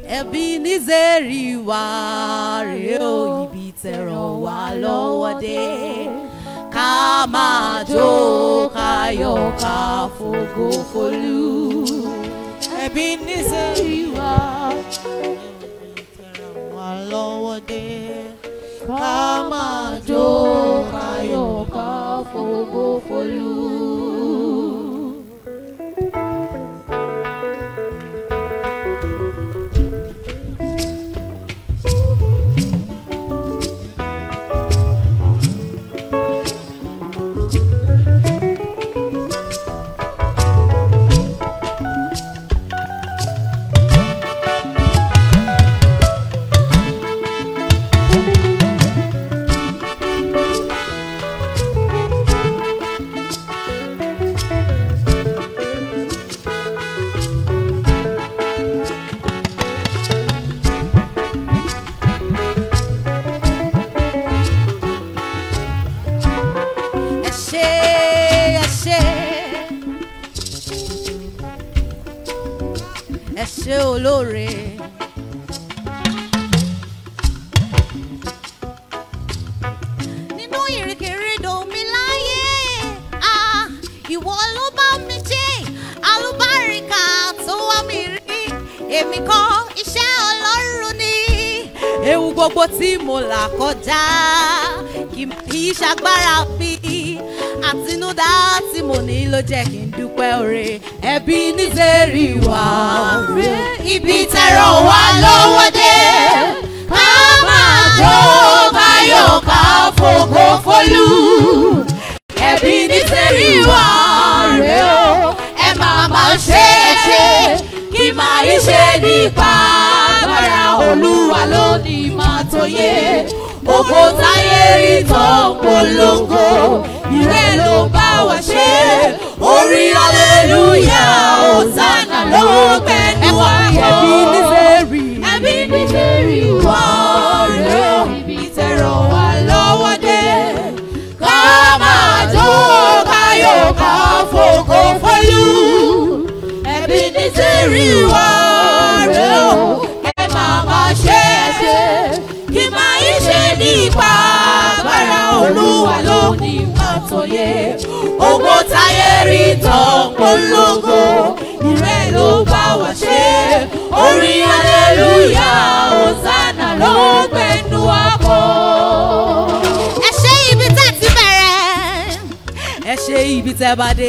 Ebenezeri wa rè o, ibi tẹ́ ràn wá lọ́wọ́ dé. Ká máa jó ká yọ̀ ká fògo f'Olú. Ebenezeri wa wá lọ́wọ́ dé. Ká máa jó ká yọ̀ ká fògo f'Olú. Ṣé olóore nínú ìrìnkèrindò mi láyé, ìwọ ló bá mi jẹ́ àlùbáríkà tó wá mi rí, èmi kọ́ iṣẹ́ Ọlọ́run ni. Ewu gbogbo tí mo là kọjá kì í ṣagbára mi, àtinúdá tí mo ní ló jẹ́ kí n dúpẹ́ oore. Ebenezeri wa rè ibi tẹ́ ràn wá lọ́wọ́ dé. Ká máa jó ká yọ̀ ká fògo f'Olú. Ebenezeri wa rè o, ẹ máa ṣe kí máa yí ṣe nípa agbára Olúwa lónìí máa tó yé. Ògo táyé rí tán polongo, ìrẹ́ ló bá wa ṣe. Orin hallelujah hosanna ló gbẹnu wa kọ́. Ebenezeri wa rè o, ibi tẹ́ ràn wá lọ́wọ́ dé. Ká máa jó ká yọ̀ ká fògo f'Olú. Ebenezeri wa rè o, ẹ máa ṣe kí máa yí ṣe nípa agbára Olúwa lónìí máa tó yé. Ògo táyé rí tán polongo, ìrẹ́ ló bá wa ṣe. Orin hallelujah hosanna ló gbẹnu wa kọ́. Ẹ ṣe ibi tẹ́ ti bẹ̀rẹ̀, ẹ ṣe ibi tẹ́ bá dé.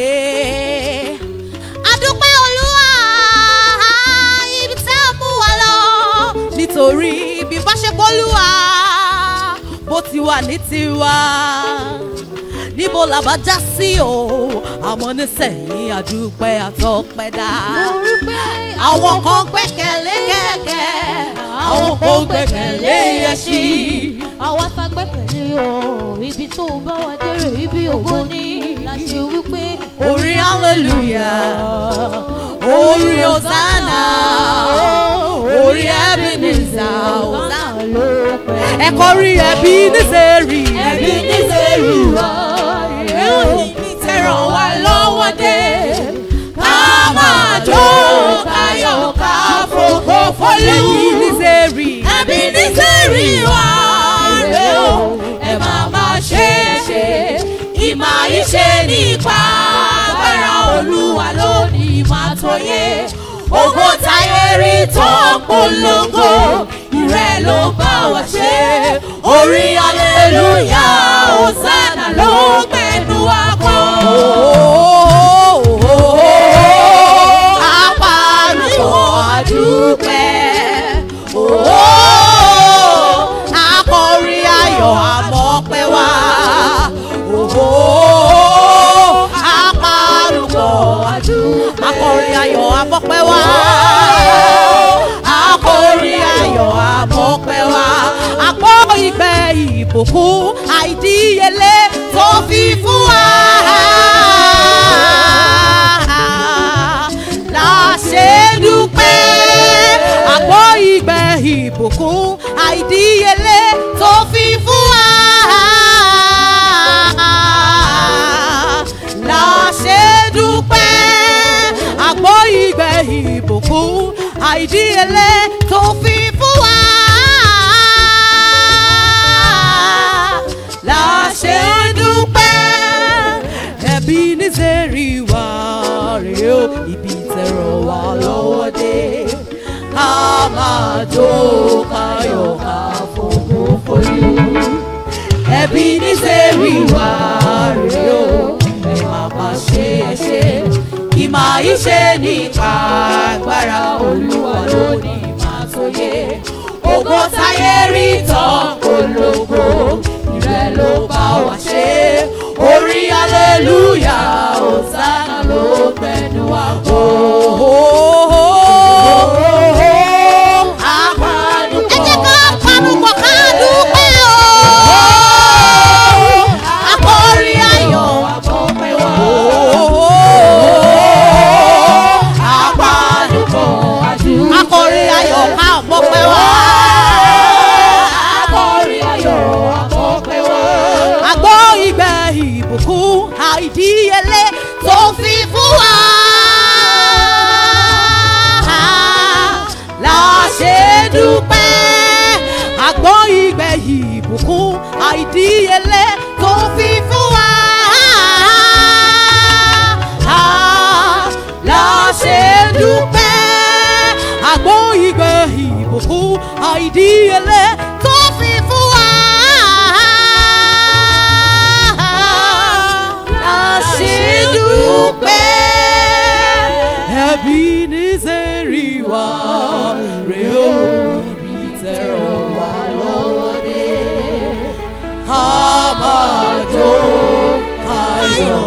Adúpẹ́ Olúwa ibi tẹ́ mú wa lọ, nítorí bí bá ṣe Olúwa bó ti wà ní tiwa, níbo la bá já sí o. Àmọ́ nísẹ̀yìn àdúpẹ́ àtọpẹ́dá. Àwọn kan gbẹ́kẹ̀lé kẹ̀kẹ́, àwọn kan gbẹ́kẹ̀lé ẹṣin. Àwa tá gbẹ́kẹ̀lé o, ibi tó bá wa dérè ibi ògo ni. Láti wípé orin hallelujah, orin hosanna, orin Ebenezer hosanna ló pẹ́. Ẹ kọrin Ebenezeri. Ebenezeri wa rè o, ibi tẹ́ ràn wá lọ́wọ́ dé. Ká máa jó ká yọ̀ ká fògo f'Olú. Ebenezeri wa rè o, ẹ máa ṣe ìmọ̀ ìṣe nípa agbára Olúwa lónìí máa tó yé. Ògo táyé rí tán polongo, ìrẹ́ ló bá wa ṣe. Orin hallelujah hosanna ló gbẹnu wa kọ́. Apàrùkọ àdúpẹ́, akọrin ayọ̀ àmọ́pẹ́ wá. Apàrùkọ àdúpẹ́, akọrin ayọ̀ àmọ́pẹ́ wá. Akọrin ayọ̀ àmọ́pẹ́ wá. Àpò ìgbẹ́ ìbùkún àìdíyelé tó fi fún wa. La ṣe dúpẹ́. Àpò ìgbẹ́ ìbùkún àìdíyelé tó fi fún wa. La ṣe dúpẹ́. Àpò ìgbẹ́ ìbùkún àìdíyelé tó máa jó káyọ̀ ká fògo f'Olú. Ẹbí ní sẹ́rí wá rèé o, ẹ máa bá ṣe é ṣe. Ìmọ̀ ìṣe nípa agbára Olúwa lónìí máa tóye. Ògo táyé rí tán ológo, ìrẹ́ ló bá wa ṣe. Orin aleluya Hòsánà ló gbẹnu wa gbọ́. Ẹ jẹ́ ká panupọ̀ ká dúpẹ́ o. Akọrin ayọ̀ àpọ̀pẹ́ wa. apanupọ̀ akọrin ayọ̀ ká pọpẹ́ wá. Akọrin ayọ̀ àpọ̀pẹ́ wa. Àgbọ̀ ìgbẹ́ ìbùkún àìdíyelé tó fi fún wa. La ṣe dúpẹ́. Àgbọ̀ ìgbẹ́ ìbùkún àìdíyelé tó fi fún wa. La ṣe dúpẹ́. Àgbọ̀ ìgbẹ́ ìbùkún àìdíyelé tó fi fún wa. La ṣe dúpẹ́. Ebenezer wá rèé o, ibi tẹ̀rọ wá lọ́wọ́ dé. A máa jó káyọ̀